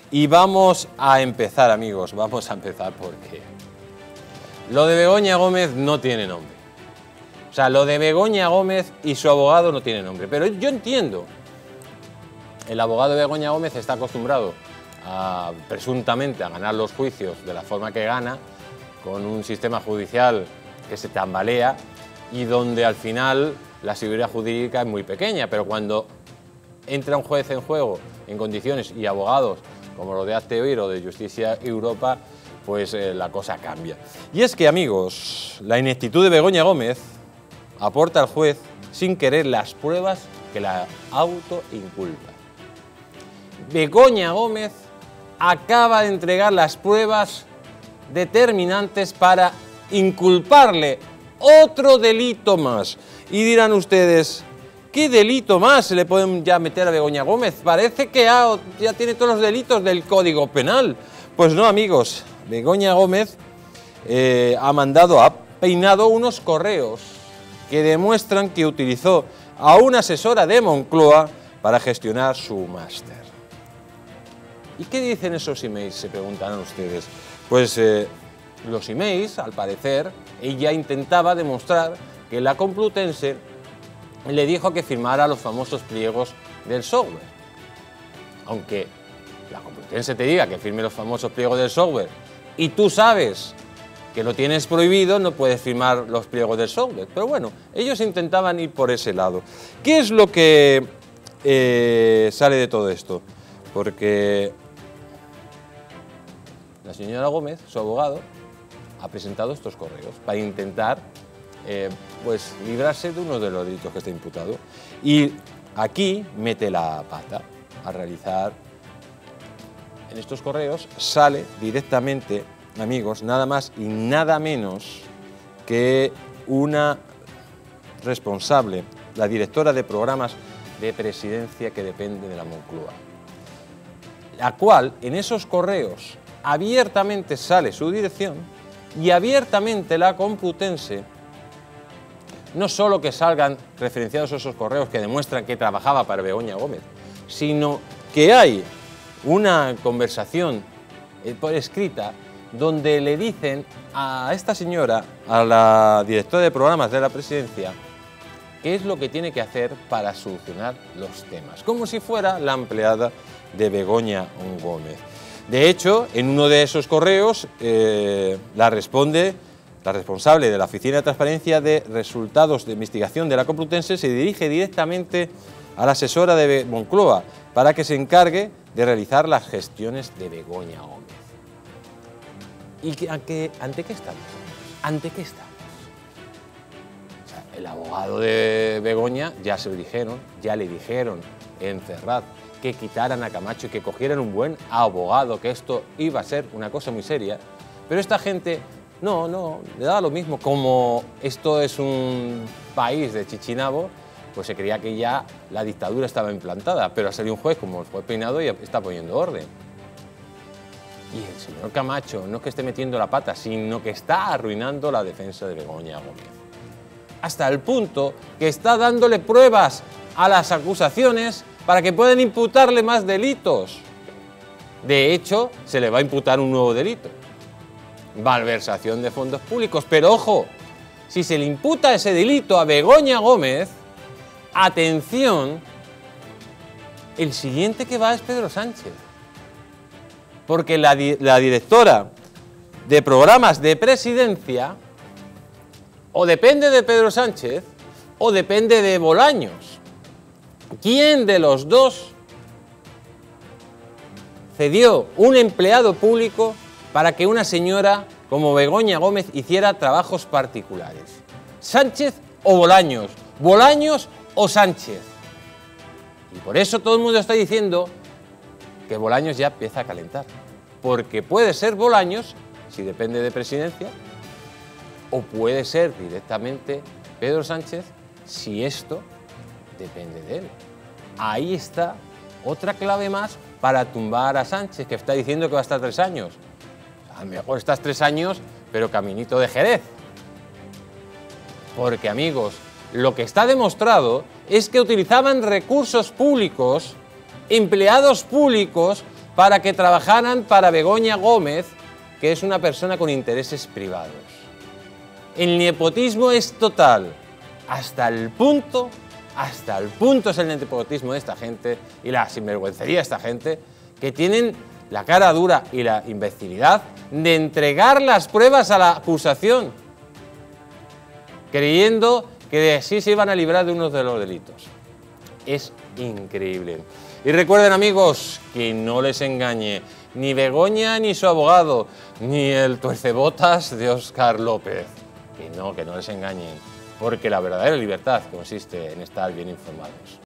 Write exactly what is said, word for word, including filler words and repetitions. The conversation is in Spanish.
Y vamos a empezar, amigos, vamos a empezar porque lo de Begoña Gómez no tiene nombre. O sea, lo de Begoña Gómez y su abogado no tiene nombre. Pero yo entiendo, el abogado de Begoña Gómez está acostumbrado a, presuntamente, a ganar los juicios de la forma que gana, con un sistema judicial que se tambalea y donde al final la seguridad jurídica es muy pequeña, pero cuando entra un juez en juego en condiciones y abogados como los de Hazte Oír o de Justicia Europa, pues eh, la cosa cambia. Y es que, amigos, la ineptitud de Begoña Gómez aporta al juez sin querer las pruebas que la autoinculpan. Begoña Gómez acaba de entregar las pruebas determinantes para inculparle otro delito más. Y dirán ustedes, ¿qué delito más se le pueden ya meter a Begoña Gómez? Parece que ya, ya tiene todos los delitos del Código Penal. Pues no, amigos, Begoña Gómez eh, ha mandado, ha peinado unos correos que demuestran que utilizó a una asesora de Moncloa para gestionar su máster. ¿Y qué dicen esos emails?, se preguntarán ustedes. Pues eh, los emails, al parecer, ella intentaba demostrar que la Complutense le dijo que firmara los famosos pliegos del software. Aunque la Complutense te diga que firme los famosos pliegos del software y tú sabes que lo tienes prohibido, no puedes firmar los pliegos del software. Pero bueno, ellos intentaban ir por ese lado. ¿Qué es lo que eh, sale de todo esto? Porque la señora Gómez, su abogado, ha presentado estos correos para intentar eh, pues, librarse de uno de los delitos que está imputado. Y aquí mete la pata a realizar. En estos correos sale directamente, amigos, nada más y nada menos que una responsable, la directora de programas de presidencia que depende de la Moncloa, la cual en esos correos abiertamente sale su dirección y abiertamente la Complutense, no solo que salgan referenciados esos correos que demuestran que trabajaba para Begoña Gómez, sino que hay una conversación por escrita donde le dicen a esta señora, a la directora de programas de la presidencia, qué es lo que tiene que hacer para solucionar los temas, como si fuera la empleada de Begoña Gómez. De hecho, en uno de esos correos eh, la responde la responsable de la Oficina de Transparencia de Resultados de Investigación de la Complutense, se dirige directamente a la asesora de Moncloa para que se encargue de realizar las gestiones de Begoña Gómez. ¿Y que, ante, ante qué estamos? ¿Ante qué estamos? O sea, el abogado de Begoña ya se lo dijeron, ya le dijeron en Ferraz que quitaran a Camacho y que cogieran un buen abogado, que esto iba a ser una cosa muy seria, pero esta gente no, no, le da lo mismo. Como esto es un país de Chichinabo, pues se creía que ya la dictadura estaba implantada, pero ha salido un juez como el juez Peinado y está poniendo orden. Y el señor Camacho no es que esté metiendo la pata, sino que está arruinando la defensa de Begoña Gómez. Hasta el punto que está dándole pruebas a las acusaciones para que puedan imputarle más delitos. De hecho, se le va a imputar un nuevo delito: malversación de fondos públicos. Pero ojo, si se le imputa ese delito a Begoña Gómez, atención, el siguiente que va es Pedro Sánchez. Porque la, la directora de programas de presidencia o depende de Pedro Sánchez o depende de Bolaños. ¿Quién de los dos cedió un empleado público para que una señora como Begoña Gómez hiciera trabajos particulares? ¿Sánchez o Bolaños? ¿Bolaños o Sánchez? Y por eso todo el mundo está diciendo que Bolaños ya empieza a calentar. Porque puede ser Bolaños, si depende de presidencia, o puede ser directamente Pedro Sánchez, si esto depende de él. Ahí está otra clave más para tumbar a Sánchez, que está diciendo que va a estar tres años. A lo mejor estás tres años, pero caminito de Jerez. Porque, amigos, lo que está demostrado es que utilizaban recursos públicos, empleados públicos, para que trabajaran para Begoña Gómez, que es una persona con intereses privados. El nepotismo es total, hasta el punto, hasta el punto es el nepotismo de esta gente y la sinvergüencería de esta gente, que tienen la cara dura y la imbecilidad de entregar las pruebas a la acusación, creyendo que de así se iban a librar de uno de los delitos. Es increíble. Y recuerden, amigos, que no les engañe ni Begoña ni su abogado, ni el tuercebotas de Óscar López. Que no, que no les engañen, porque la verdadera libertad consiste en estar bien informados.